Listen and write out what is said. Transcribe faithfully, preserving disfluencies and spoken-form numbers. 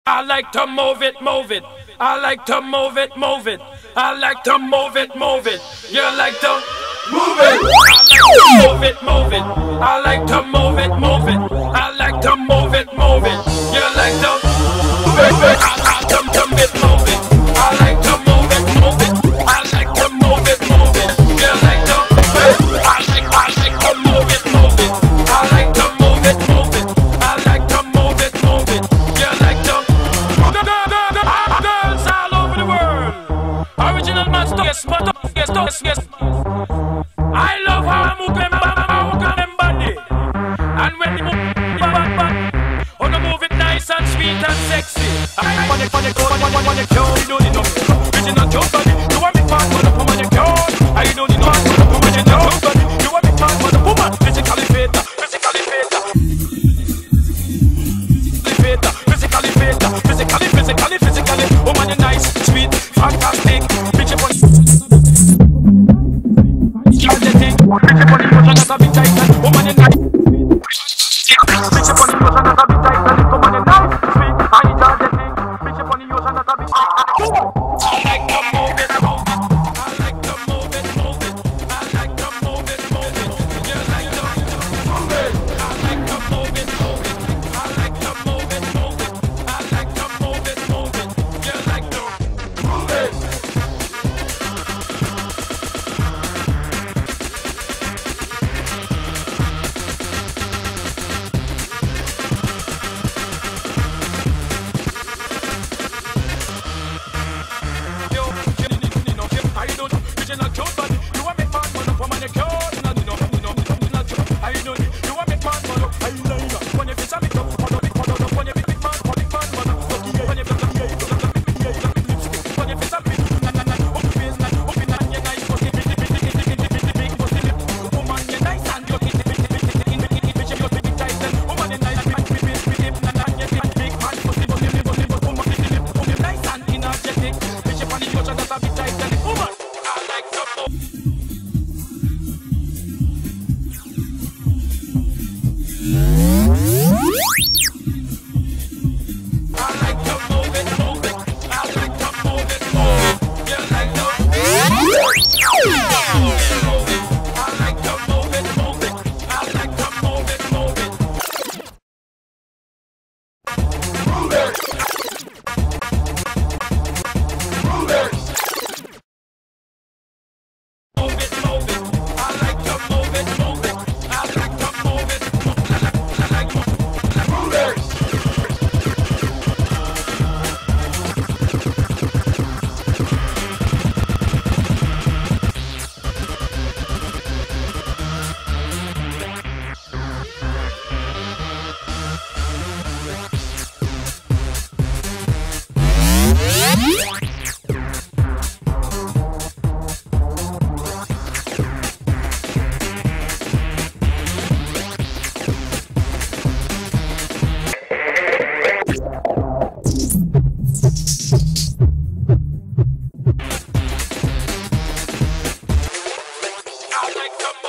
I like to move it, move it. I like to move it, move it. I like to move it, move it. You like to move it. I like to move it, move it. I like to move it, move it. I like to move it, move it. You like to move it. I like to move it, move it. I like to move it, move it. I like to move it, move it. You like to move it. I like, I like to move it, move it. I like to move it, move it. I like to move it, move it. You like to girls all over the world. Original man stuff, yes, but yes, yes, yes. I love how I move them, move them body. And when they move, back, back, oh, they move it nice and sweet and sexy. I want it, want it, want it, want it, want it, you don't need no original jump body. You want me fast, but I'm on your girl. I don't need no original jump body. You want me fast, but I'm woman, physically fit, physically fit, physically fit, physically, physically, physically. Woman, you're nice, sweet, fantastic. Bitch, you want a big tight, woman in night. Bitch upon the ocean, that's a big tight, woman in night. Sweet, I need all the thing. Bitch upon the ocean, that's a big tight. I like to move it, move it. I like to move it, move it. I like to move it, move it. You like to move it. I like to move it, move it. I like to move it, move it. I like to move it, move it. You like to move it. I like to